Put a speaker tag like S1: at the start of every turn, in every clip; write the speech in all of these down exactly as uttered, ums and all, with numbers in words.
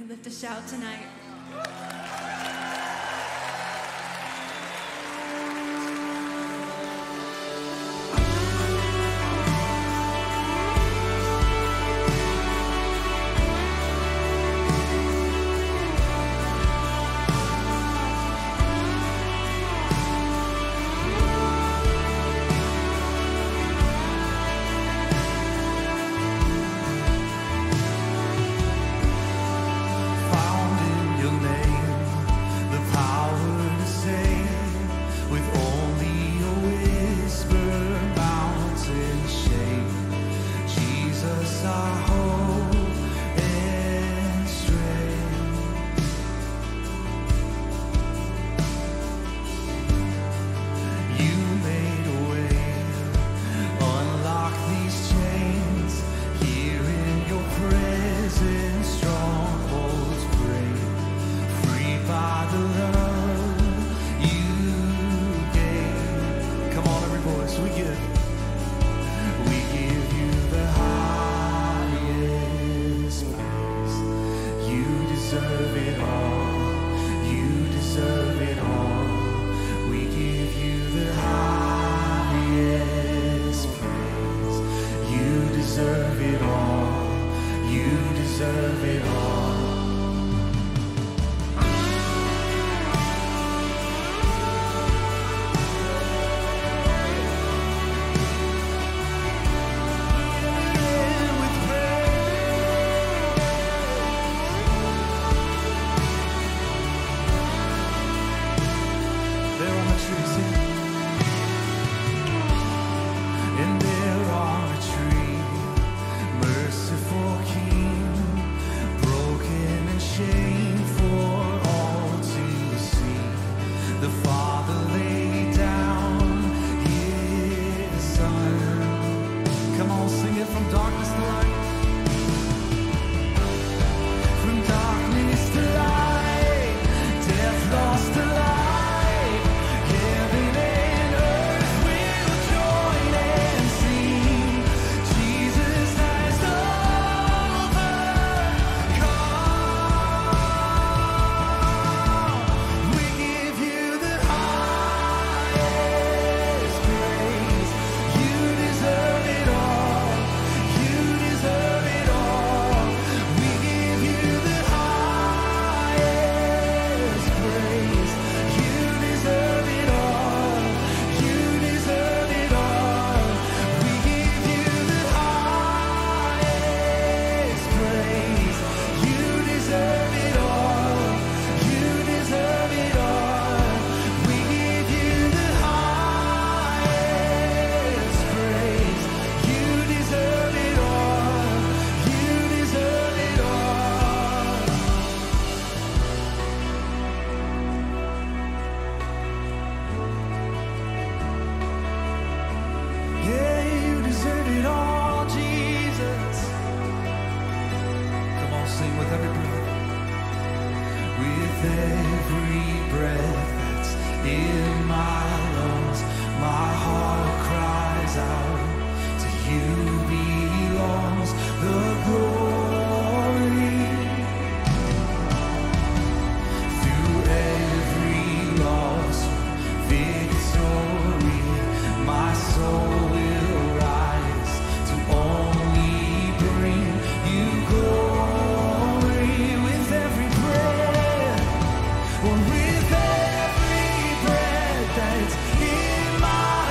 S1: lift a shout tonight.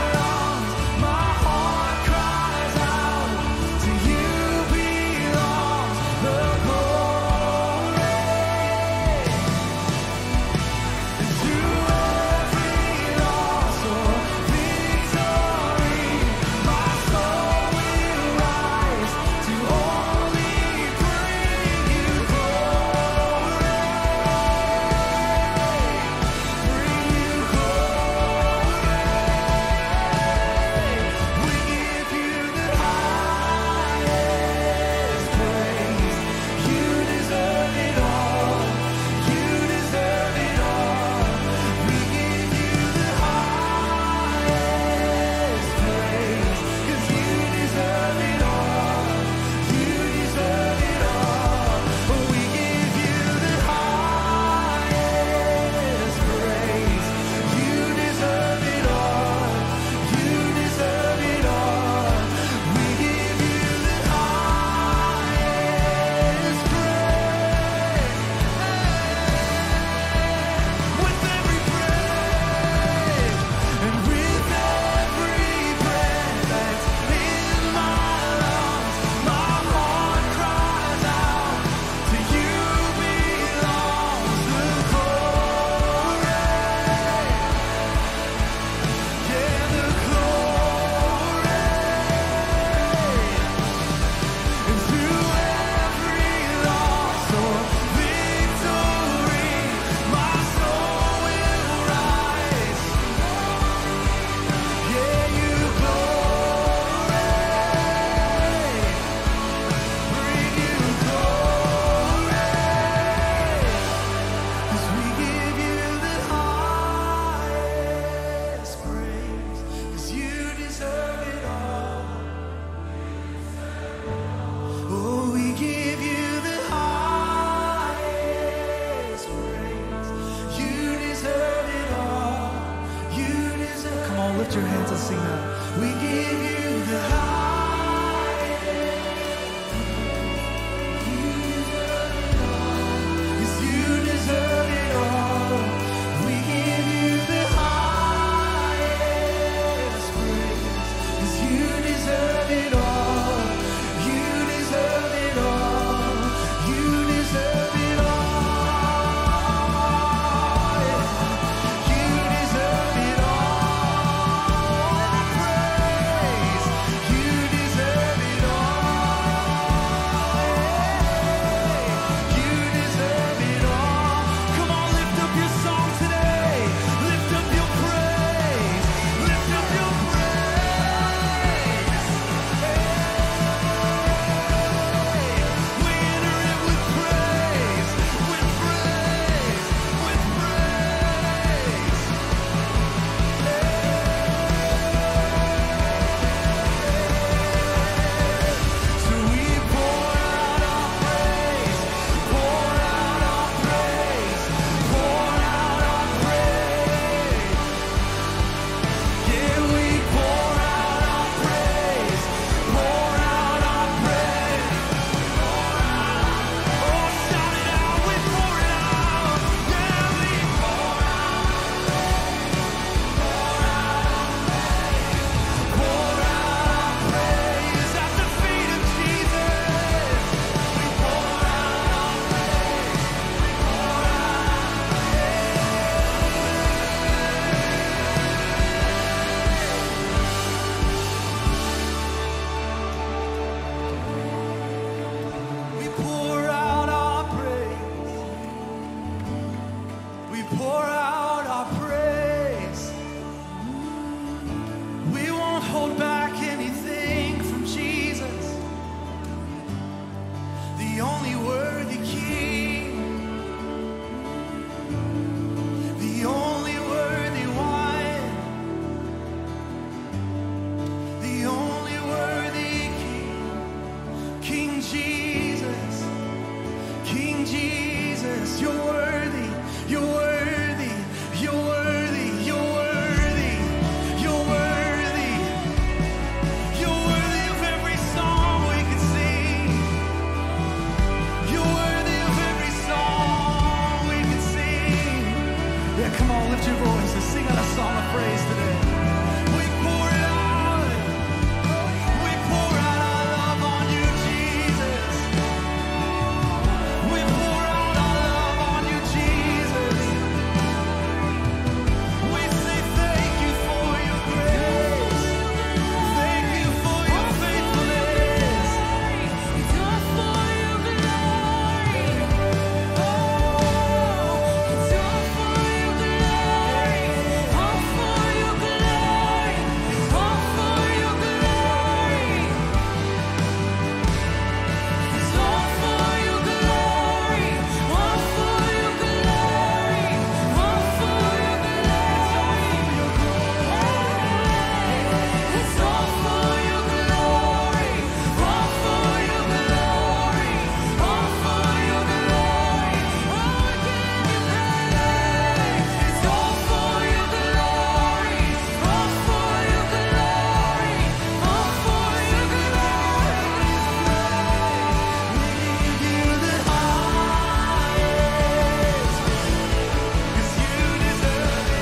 S2: My heart cries out to you belong.
S1: Jesus, you're worthy, you're worthy, you're worthy, you're worthy, you're worthy, you're worthy of every song we could sing. You're worthy of every song we could sing. Yeah, come on, lift your voice and sing out a song of praise today. We pour it out. We pour out our love on you, Jesus. We pour out our love on you, Jesus. We say thank you for your grace. Thank you for your faithfulness.
S2: It's all for your glory. Oh, it's all for your glory. All for your glory. All for your glory. It's all for your glory. All for your glory. All for your glory. It's all for your glory. All for your glory. All for your glory. Oh, give you praise. It's all for your glory. All for your glory. All for your glory.
S1: We give you the highest, 'cause you deserve it.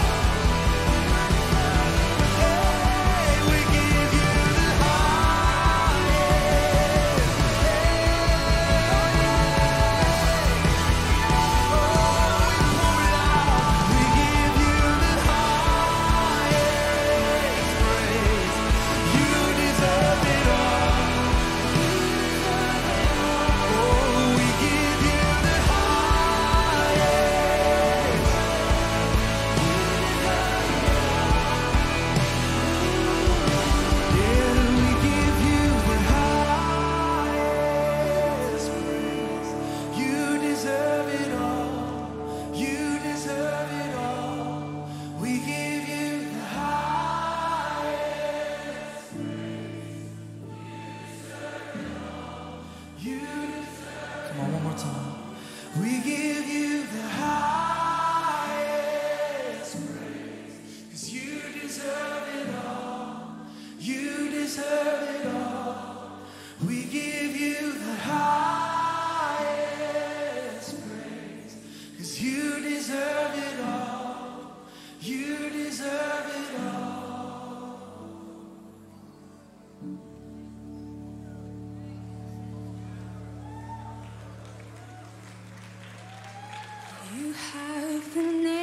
S1: Hey, we give you the highest. We give you the highest praise. You deserve it all. Oh, we give you the highest. Yeah, we give you the highest praise. You deserve it all. You deserve it all. We give you the highest praise. You deserve. Come on, one more time. We give you the highest praise, 'cause you deserve it all. You deserve it all. We give you the highest praise, 'cause you deserve it all. You deserve it all.
S2: You have the name.